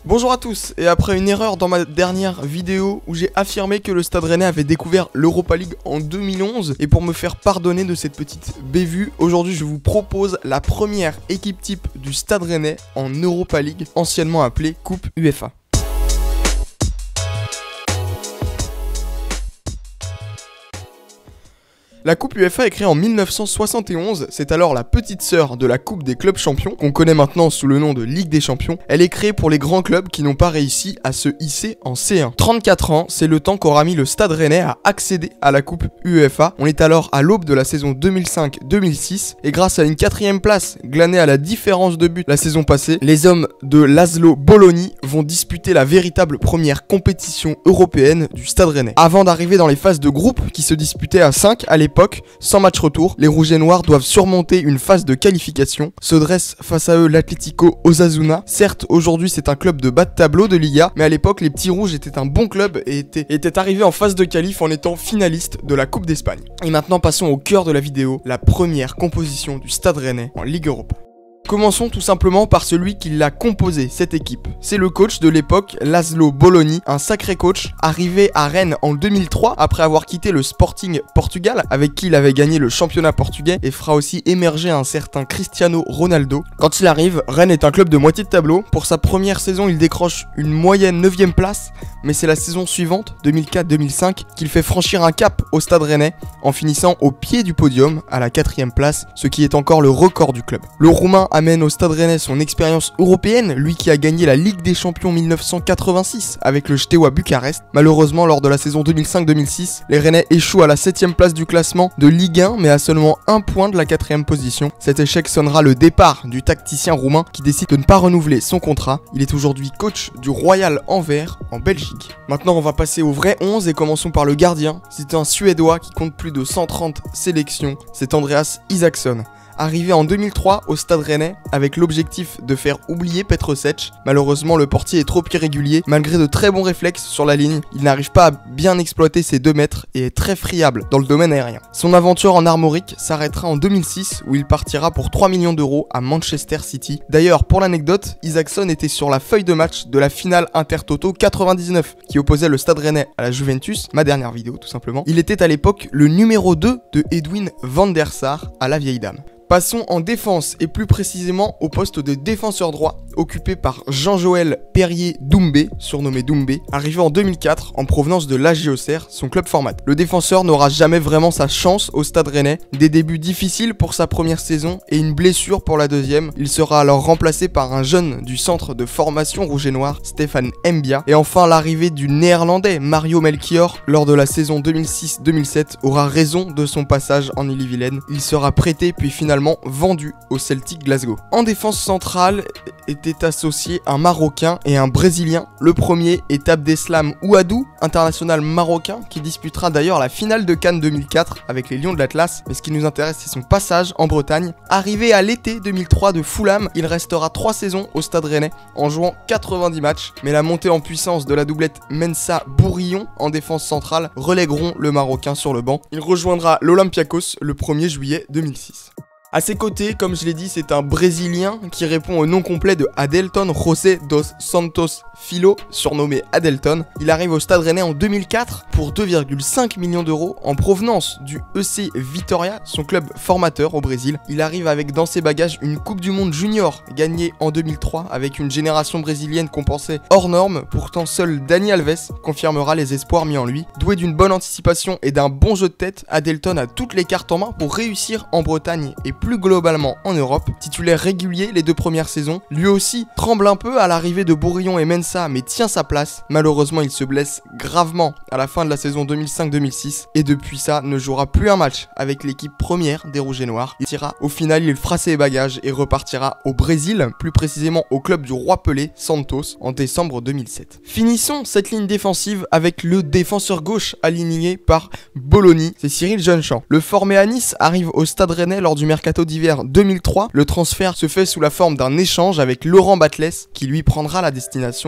Bonjour à tous, et après une erreur dans ma dernière vidéo où j'ai affirmé que le Stade Rennais avait découvert l'Europa League en 2011, et pour me faire pardonner de cette petite bévue, aujourd'hui je vous propose la première équipe type du Stade Rennais en Europa League, anciennement appelée Coupe UEFA. La Coupe UEFA est créée en 1971, c'est alors la petite sœur de la Coupe des clubs champions, qu'on connaît maintenant sous le nom de Ligue des champions. Elle est créée pour les grands clubs qui n'ont pas réussi à se hisser en C1. 34 ans, c'est le temps qu'aura mis le Stade Rennais à accéder à la Coupe UEFA. On est alors à l'aube de la saison 2005-2006, et grâce à une 4ème place glanée à la différence de but la saison passée, les hommes de Laszlo Bologna vont disputer la véritable première compétition européenne du Stade Rennais. Avant d'arriver dans les phases de groupe qui se disputaient à 5 à l'époque, sans match retour, les Rouges et Noirs doivent surmonter une phase de qualification. Se dresse face à eux l'Atlético Osasuna. Certes, aujourd'hui c'est un club de bas de tableau de Liga, mais à l'époque les Petits Rouges étaient un bon club et étaient arrivés en phase de qualif en étant finalistes de la Coupe d'Espagne. Et maintenant passons au cœur de la vidéo, la première composition du Stade Rennais en Ligue Europa. Commençons tout simplement par celui qui l'a composé, cette équipe. C'est le coach de l'époque, Laszlo Bologna, un sacré coach, arrivé à Rennes en 2003 après avoir quitté le Sporting Portugal, avec qui il avait gagné le championnat portugais et fera aussi émerger un certain Cristiano Ronaldo. Quand il arrive, Rennes est un club de moitié de tableau. Pour sa première saison, il décroche une moyenne 9ème place, mais c'est la saison suivante, 2004-2005, qu'il fait franchir un cap au Stade Rennais, en finissant au pied du podium, à la 4ème place, ce qui est encore le record du club. Le Roumain amène au Stade Rennais son expérience européenne, lui qui a gagné la Ligue des Champions 1986 avec le Steaua Bucarest. Malheureusement, lors de la saison 2005-2006, les Rennais échouent à la 7ème place du classement de Ligue 1, mais à seulement un point de la 4ème position. Cet échec sonnera le départ du tacticien roumain qui décide de ne pas renouveler son contrat. Il est aujourd'hui coach du Royal Anvers en Belgique. Maintenant, on va passer au vrai 11 et commençons par le gardien. C'est un Suédois qui compte plus de 130 sélections, c'est Andreas Isaksson. Arrivé en 2003 au Stade Rennais avec l'objectif de faire oublier Petr Cech. Malheureusement, le portier est trop irrégulier. Malgré de très bons réflexes sur la ligne, il n'arrive pas à bien exploiter ses 2 mètres et est très friable dans le domaine aérien. Son aventure en Armorique s'arrêtera en 2006 où il partira pour 3 millions d'euros à Manchester City. D'ailleurs, pour l'anecdote, Isaksson était sur la feuille de match de la finale Intertoto 99 qui opposait le Stade Rennais à la Juventus, ma dernière vidéo tout simplement. Il était à l'époque le numéro 2 de Edwin van der Sar à la vieille dame. Passons en défense et plus précisément au poste de défenseur droit occupé par Jean-Joël Perrier-Doumbé, surnommé Doumbé, arrivé en 2004 en provenance de l'AG Auxerre, son club formateur. Le défenseur n'aura jamais vraiment sa chance au Stade Rennais, des débuts difficiles pour sa première saison et une blessure pour la deuxième. Il sera alors remplacé par un jeune du centre de formation rouge et noir, Stéphane Mbia, et enfin l'arrivée du néerlandais Mario Melchior lors de la saison 2006-2007 aura raison de son passage en Ille-et-Vilaine. Il sera prêté puis finalement vendu au Celtic Glasgow. En défense centrale était associé un Marocain et un Brésilien. Le premier est Abdeslam Ouadou, international marocain, qui disputera d'ailleurs la finale de Cannes 2004 avec les Lions de l'Atlas, mais ce qui nous intéresse c'est son passage en Bretagne. Arrivé à l'été 2003 de Fulham, il restera 3 saisons au Stade Rennais en jouant 90 matchs, mais la montée en puissance de la doublette Mensah-Bourillon en défense centrale relègueront le Marocain sur le banc. Il rejoindra l'Olympiakos le 1er juillet 2006. A ses côtés, comme je l'ai dit, c'est un Brésilien qui répond au nom complet de Adelton José dos Santos Filho, surnommé Adelton. Il arrive au Stade Rennais en 2004 pour 2,5 millions d'euros en provenance du EC Vitória, son club formateur au Brésil. Il arrive avec dans ses bagages une Coupe du Monde Junior gagnée en 2003 avec une génération brésilienne qu'on pensait hors norme. Pourtant, seul Dani Alves confirmera les espoirs mis en lui. Doué d'une bonne anticipation et d'un bon jeu de tête, Adelton a toutes les cartes en main pour réussir en Bretagne et plus globalement en Europe. Titulaire régulier les 2 premières saisons, lui aussi tremble un peu à l'arrivée de Bourillon et Mensah mais tient sa place. Malheureusement il se blesse gravement à la fin de la saison 2005-2006 et depuis ça ne jouera plus un match avec l'équipe première des Rouges et Noirs. Au final il fera ses bagages et repartira au Brésil, plus précisément au club du Roi Pelé Santos en décembre 2007. Finissons cette ligne défensive avec le défenseur gauche aligné par Bologna, c'est Cyril Jeunechamp. Le formé à Nice arrive au Stade Rennais lors du mercato d'hiver 2003. Le transfert se fait sous la forme d'un échange avec Laurent Batles qui lui prendra la destination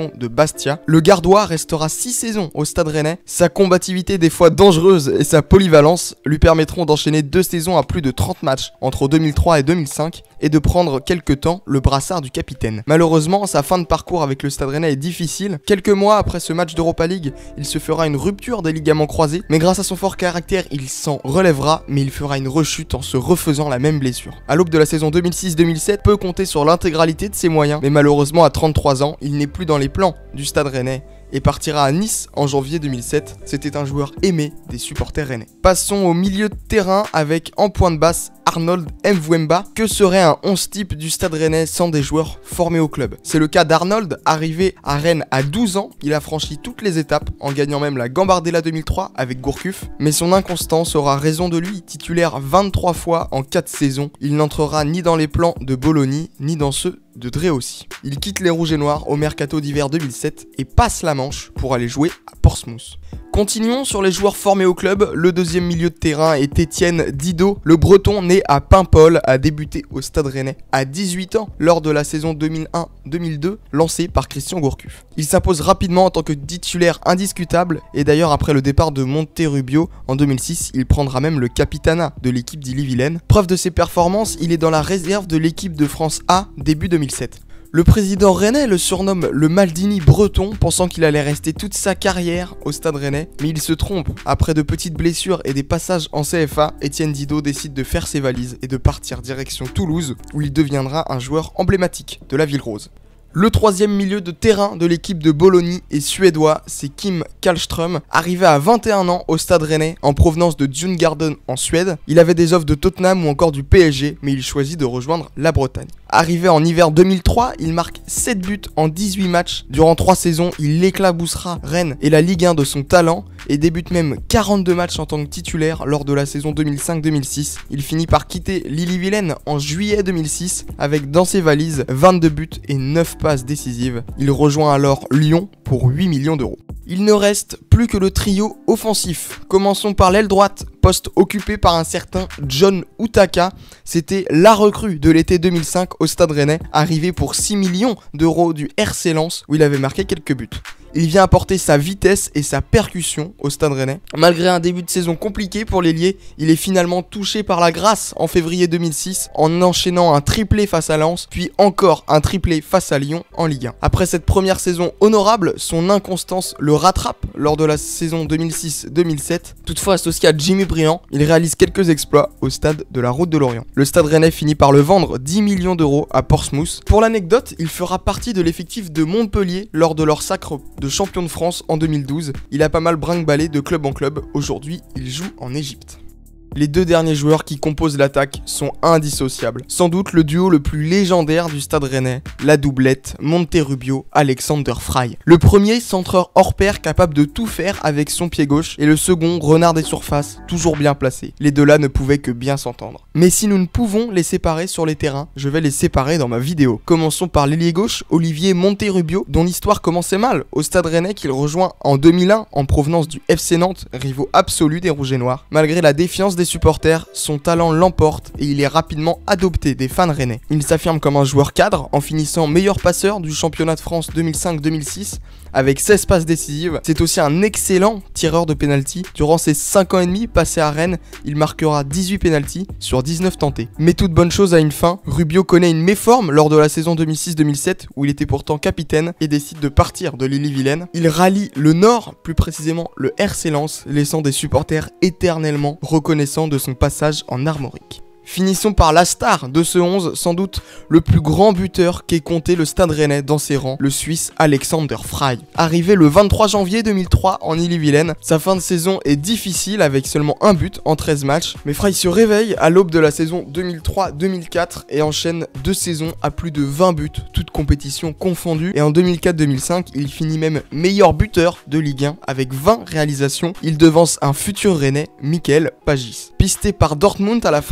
reconversion de Bastia. Le Gardois restera 6 saisons au Stade Rennais. Sa combativité des fois dangereuse et sa polyvalence lui permettront d'enchaîner 2 saisons à plus de 30 matchs entre 2003 et 2005 et de prendre quelque temps le brassard du capitaine. Malheureusement, sa fin de parcours avec le Stade Rennais est difficile. Quelques mois après ce match d'Europa League, il se fera une rupture des ligaments croisés, mais grâce à son fort caractère, il s'en relèvera, mais il fera une rechute en se refaisant la même blessure. À l'aube de la saison 2006-2007, peut compter sur l'intégralité de ses moyens, mais malheureusement à 33 ans, il n'est plus dans les plans du Stade Rennais et partira à Nice en janvier 2007. C'était un joueur aimé des supporters rennais. Passons au milieu de terrain avec en point de basse Arnold Mvwemba. Que serait un 11 type du Stade Rennais sans des joueurs formés au club? C'est le cas d'Arnold, arrivé à Rennes à 12 ans. Il a franchi toutes les étapes, en gagnant même la Gambardella 2003 avec Gourcuff. Mais son inconstance aura raison de lui. Titulaire 23 fois en 4 saisons, il n'entrera ni dans les plans de Bologna, ni dans ceux de Dreossi. Il quitte les Rouges et Noirs au mercato d'hiver 2007 et passe la Manche pour aller jouer à Portsmouth. Continuons sur les joueurs formés au club. Le deuxième milieu de terrain est Étienne Didot. Le Breton, né à Paimpol, a débuté au Stade Rennais à 18 ans lors de la saison 2001-2002 lancée par Christian Gourcuff. Il s'impose rapidement en tant que titulaire indiscutable et d'ailleurs après le départ de Monterrubio en 2006, il prendra même le capitanat de l'équipe d'Ille-et-Vilaine. Preuve de ses performances, il est dans la réserve de l'équipe de France A début 2007. Le président rennais le surnomme le Maldini breton, pensant qu'il allait rester toute sa carrière au Stade Rennais, mais il se trompe. Après de petites blessures et des passages en CFA, Étienne Didot décide de faire ses valises et de partir direction Toulouse, où il deviendra un joueur emblématique de la Ville Rose. Le troisième milieu de terrain de l'équipe de Bologna est suédois, c'est Kim Kallström, arrivé à 21 ans au Stade Rennais en provenance de Djurgården en Suède. Il avait des offres de Tottenham ou encore du PSG, mais il choisit de rejoindre la Bretagne. Arrivé en hiver 2003, il marque 7 buts en 18 matchs. Durant 3 saisons, il éclaboussera Rennes et la Ligue 1 de son talent et débute même 42 matchs en tant que titulaire lors de la saison 2005-2006. Il finit par quitter l'Ille-et-Vilaine en juillet 2006 avec dans ses valises 22 buts et 9 passes décisives. Il rejoint alors Lyon pour 8 millions d'euros. Il ne reste plus que le trio offensif. Commençons par l'aile droite, poste occupé par un certain John Utaka. C'était la recrue de l'été 2005 au Stade Rennais, arrivé pour 6 millions d'euros du RC Lens où il avait marqué quelques buts. Il vient apporter sa vitesse et sa percussion au Stade Rennais. Malgré un début de saison compliqué pour l'ailier, il est finalement touché par la grâce en février 2006 en enchaînant un triplé face à Lens, puis encore un triplé face à Lyon en Ligue 1. Après cette première saison honorable, son inconstance le rattrape lors de la saison 2006-2007. Toutefois associé à Jimmy Briand, il réalise quelques exploits au stade de la Route de Lorient. Le Stade Rennais finit par le vendre 10 millions d'euros à Portsmouth. Pour l'anecdote, il fera partie de l'effectif de Montpellier lors de leur sacre de champion de France en 2012. Il a pas mal brinque-ballé de club en club. Aujourd'hui, il joue en Égypte. Les deux derniers joueurs qui composent l'attaque sont indissociables. Sans doute le duo le plus légendaire du Stade Rennais, la doublette Monterrubio-Alexander Frey. Le premier, centreur hors pair capable de tout faire avec son pied gauche, et le second, renard des surfaces, toujours bien placé. Les deux là ne pouvaient que bien s'entendre. Mais si nous ne pouvons les séparer sur les terrains, je vais les séparer dans ma vidéo. Commençons par l'ailier gauche, Olivier Monterrubio, dont l'histoire commençait mal au Stade Rennais qu'il rejoint en 2001 en provenance du FC Nantes, rivaux absolus des Rouges et Noirs. Malgré la défiance des supporters, son talent l'emporte et il est rapidement adopté des fans rennais. Il s'affirme comme un joueur cadre en finissant meilleur passeur du championnat de France 2005-2006 avec 16 passes décisives. C'est aussi un excellent tireur de pénalty. Durant ses 5 ans et demi passés à Rennes, il marquera 18 pénaltys sur 19 tentés. Mais toute bonne chose a une fin. Rubio connaît une méforme lors de la saison 2006-2007 où il était pourtant capitaine et décide de partir de l'Ille-et-Vilaine. Il rallie le Nord, plus précisément le RC Lens, laissant des supporters éternellement reconnaissants de son passage en Armorique. Finissons par la star de ce 11, sans doute le plus grand buteur qu'ait compté le Stade Rennais dans ses rangs, le Suisse Alexander Frey. Arrivé le 23 janvier 2003 en Ille-et-Vilaine, sa fin de saison est difficile avec seulement un but en 13 matchs, mais Frey se réveille à l'aube de la saison 2003-2004 et enchaîne 2 saisons à plus de 20 buts, toutes compétitions confondues, et en 2004-2005, il finit même meilleur buteur de Ligue 1 avec 20 réalisations. Il devance un futur Rennais, Michael Pagis. Pisté par Dortmund à la fin de cette saison,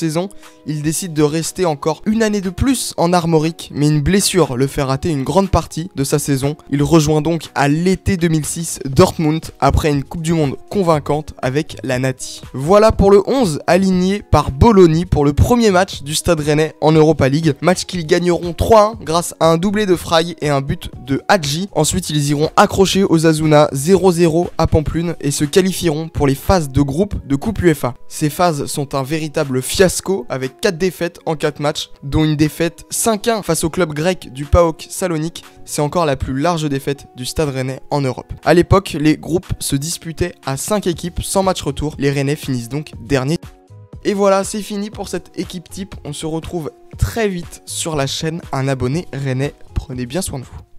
saison, il décide de rester encore une année de plus en Armorique, mais une blessure le fait rater une grande partie de sa saison. Il rejoint donc à l'été 2006 Dortmund après une Coupe du Monde convaincante avec la Nati. Voilà pour le 11 aligné par Bologna pour le premier match du Stade Rennais en Europa League, match qu'ils gagneront 3-1 grâce à un doublé de Frey et un but de Hadji. Ensuite, ils iront accrocher Osasuna 0-0 à Pampelune et se qualifieront pour les phases de groupe de Coupe UEFA. Ces phases sont un véritable fiasco avec 4 défaites en 4 matchs, dont une défaite 5-1 face au club grec du PAOK Salonique. C'est encore la plus large défaite du Stade Rennais en Europe. A l'époque, les groupes se disputaient à 5 équipes sans match retour. Les Rennais finissent donc derniers. Et voilà, c'est fini pour cette équipe type. On se retrouve très vite sur la chaîne. Un abonné rennais, prenez bien soin de vous.